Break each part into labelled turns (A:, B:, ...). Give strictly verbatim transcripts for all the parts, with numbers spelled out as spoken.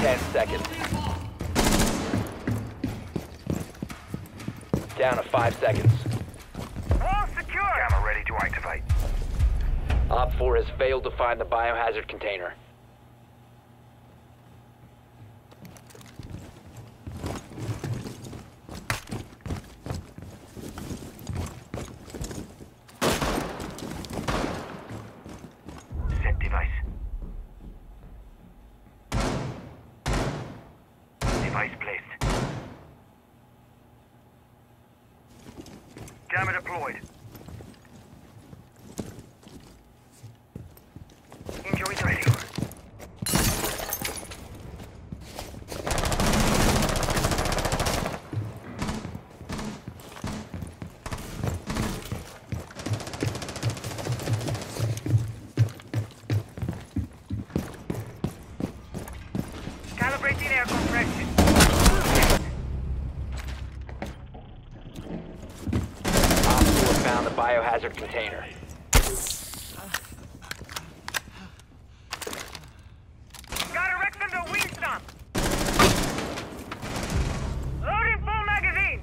A: ten seconds. Down to five seconds.
B: All secure! Camera ready to activate.
A: Op four has failed to find the biohazard container.
B: Set device. Device placed. Jammer deployed. Enjoy the radio. Calibrating air compression.
A: Op four found the biohazard container.
B: Gotta wreck them to wheel stop. Loading full magazine.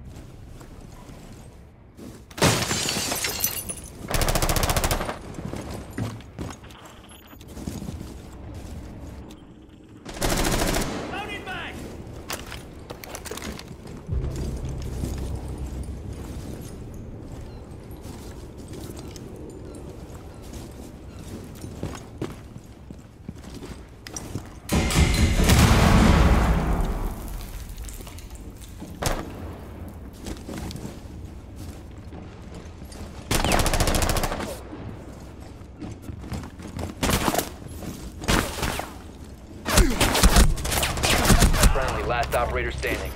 B: Loading back.
A: Friendly, last operator standing.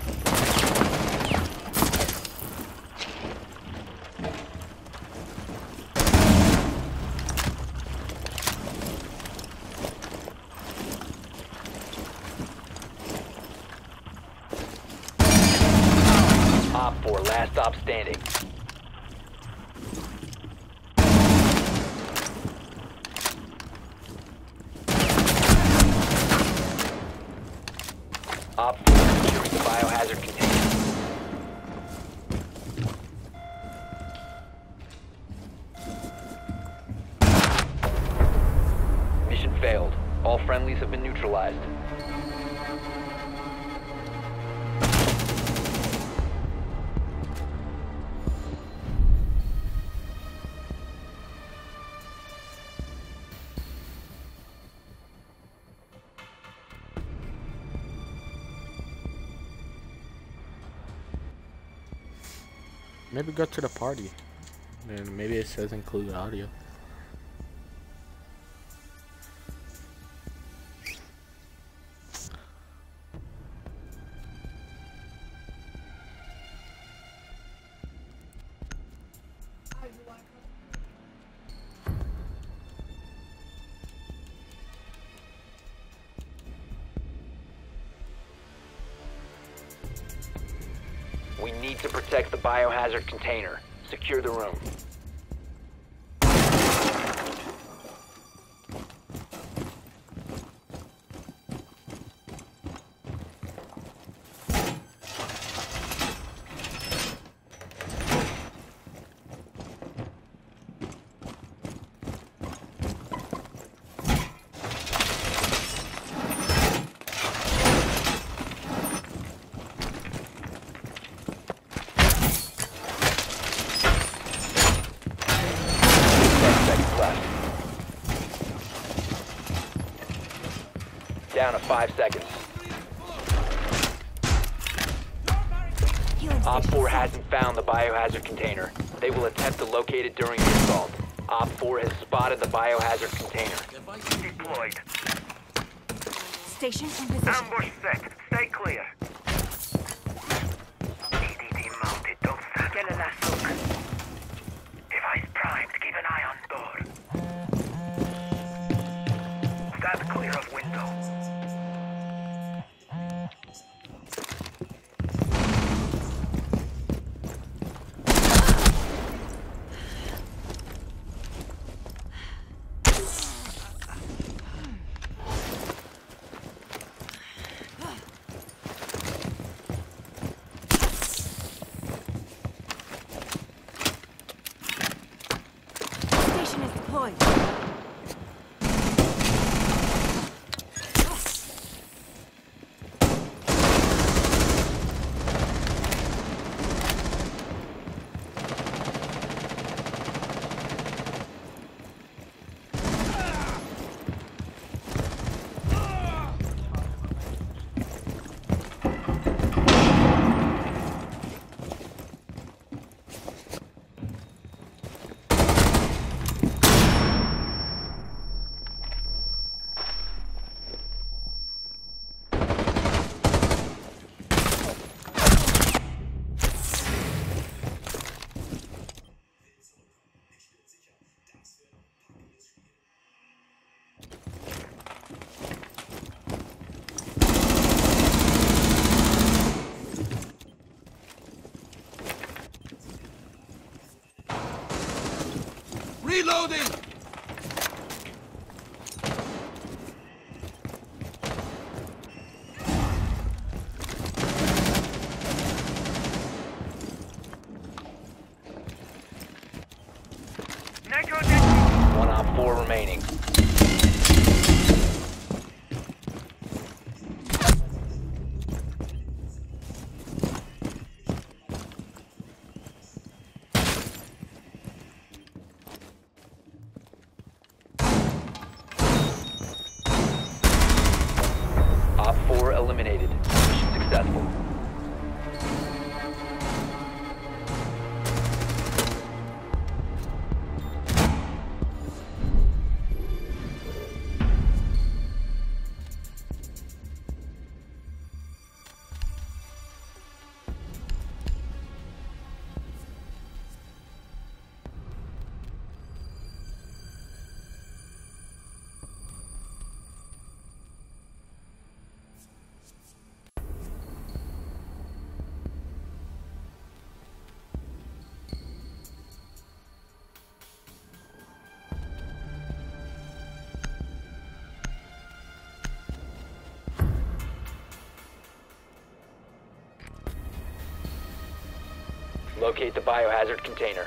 A: Op four, last stop standing. Op four securing the biohazard container. Mission failed. All friendlies have been neutralized.
C: Maybe go to the party. And maybe it says include audio.
A: We need to protect the biohazard container. Secure the room. Down to five seconds. Op four hasn't found the biohazard container. They will attempt to locate it during the assault. Op four has spotted the biohazard container.
B: Deployed.
D: Station in position.
B: Ambush set. Stay clear. E D D mounted. Don't stand. Get a last look. Device primed. Keep an eye on door. Stand clear of window.
D: Station is deployed.
E: Reloading!
B: Nitrogen!
A: One op four remaining. Op four eliminated. Mission successful. Locate the biohazard container.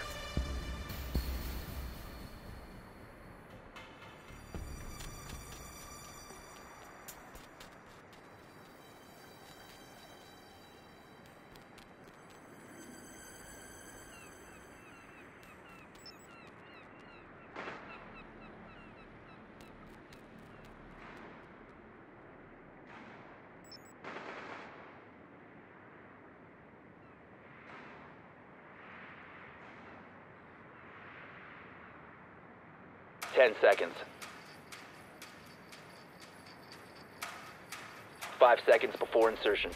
A: Ten seconds. Five seconds before insertion.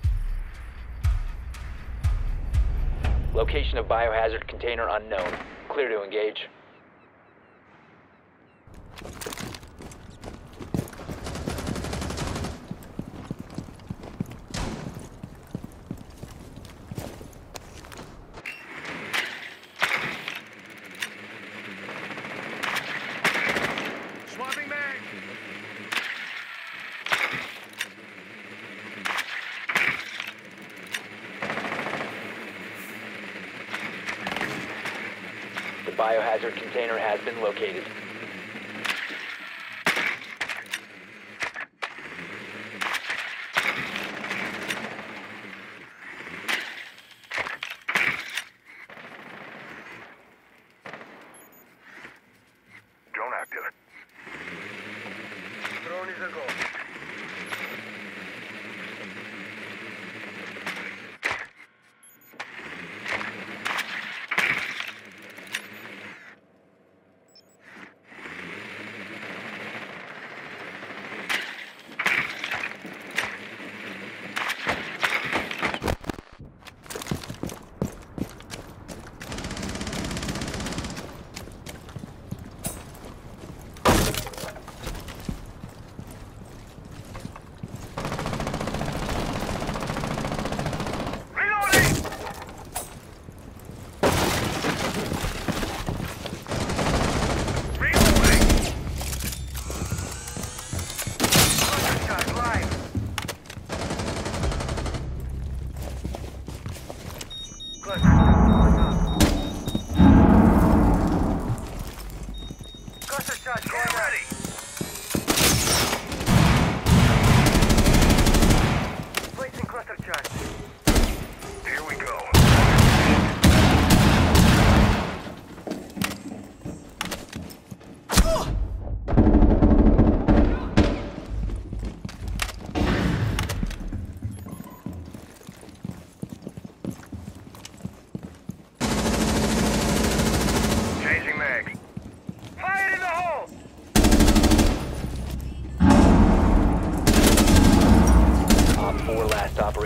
A: Location of biohazard container unknown. Clear to engage.
B: Swapping mag!
A: The biohazard container has been located.
B: Drone active. Drone is a go.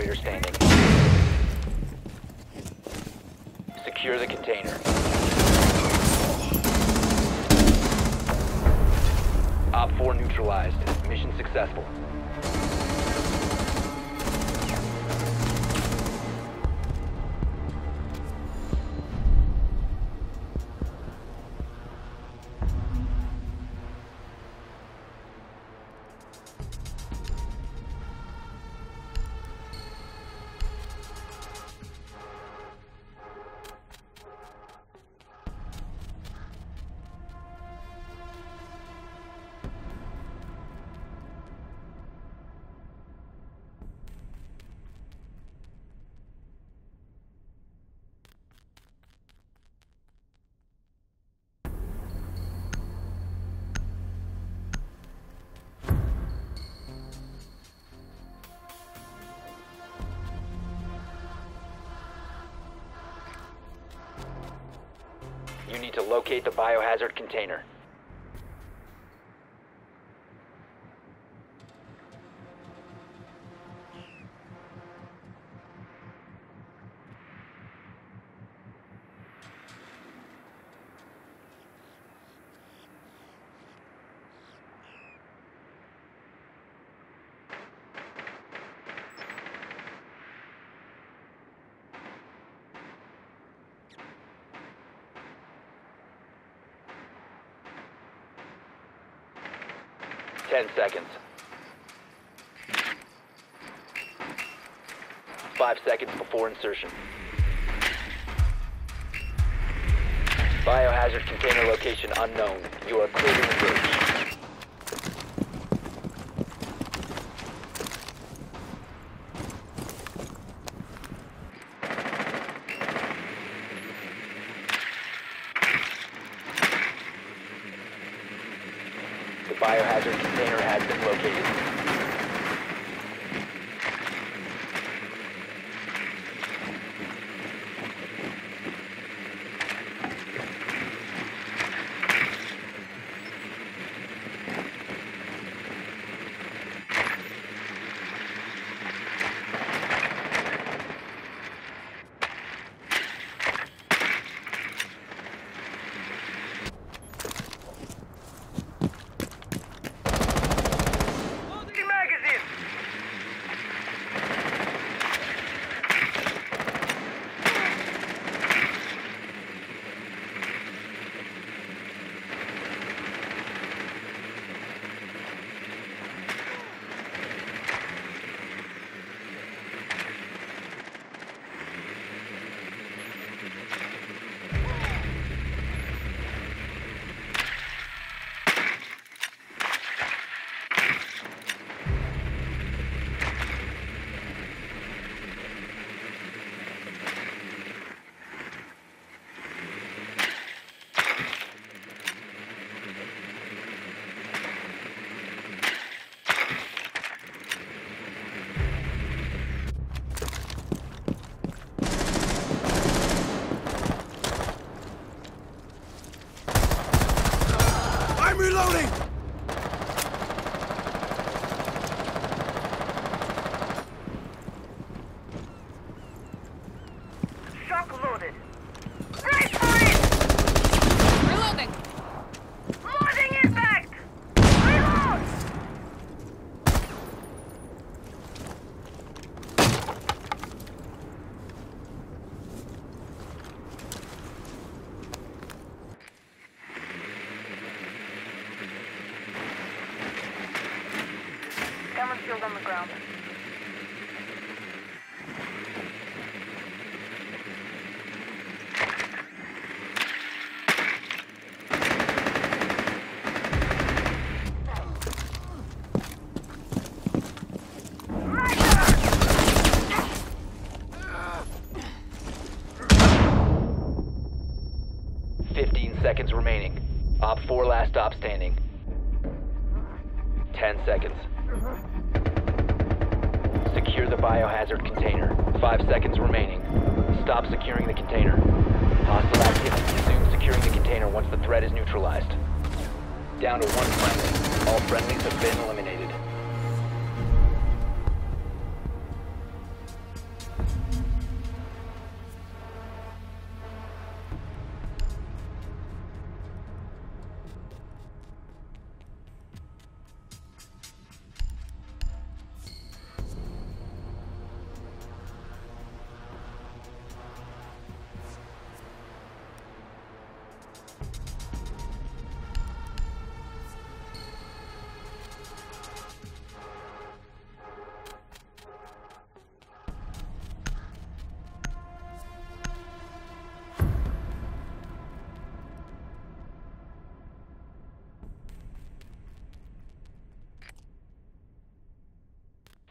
A: operator standing. Secure the container. Op four neutralized. Mission successful. You need to locate the biohazard container. Ten seconds. Five seconds before insertion. Biohazard container location unknown. You are clear to engage. The biohazard container has been located.
D: I'm reloading!
B: Shock loaded. Right for it!
E: Reloading!
B: Loading impact! Reload! Someone's killed on the ground.
A: Fifteen seconds remaining. Op four last stop standing. Ten seconds. Secure the biohazard container. Five seconds remaining. Stop securing the container. Hostile activity. Resume securing the container once the threat is neutralized. Down to one friendly. All friendlies have been eliminated.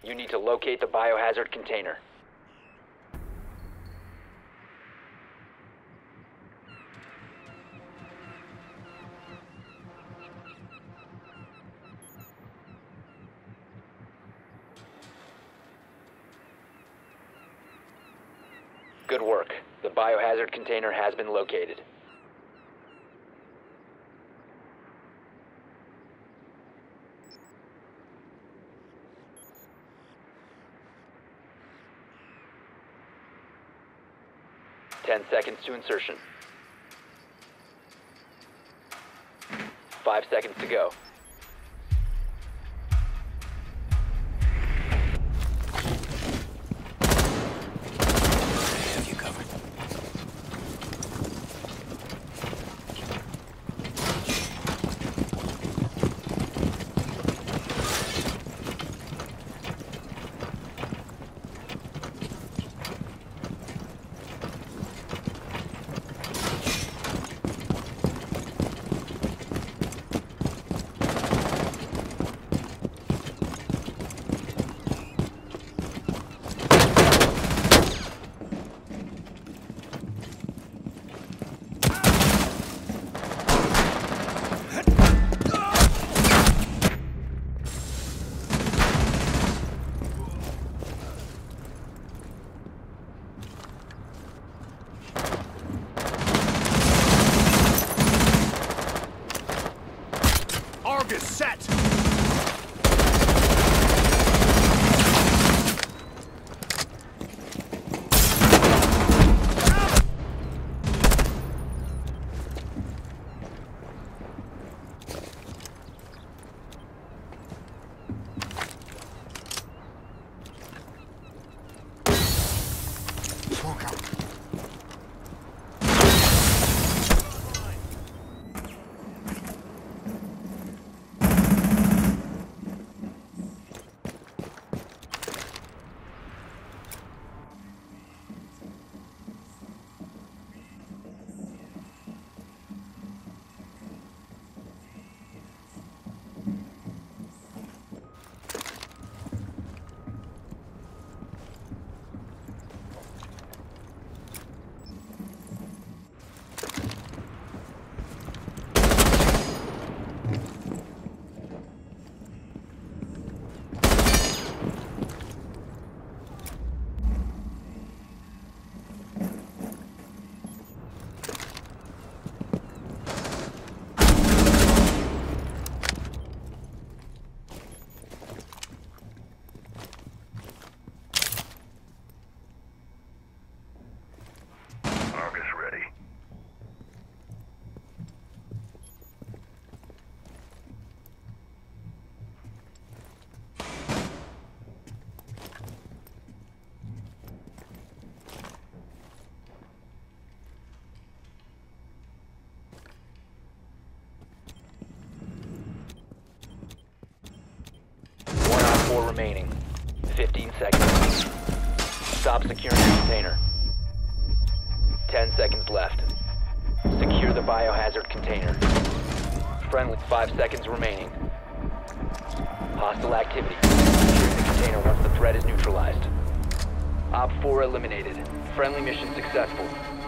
A: You need to locate the biohazard container. Good work. The biohazard container has been located. Ten seconds to insertion. Five seconds to go.
D: Have you covered?
E: Argus set!
D: Smoke out.
B: Argus ready.
A: One on four remaining. Fifteen seconds. Stop securing the container. Ten seconds left. Secure the biohazard container. Friendly. Five seconds remaining. Hostile activity. Securing the container once the threat is neutralized. Op four eliminated. Friendly mission successful.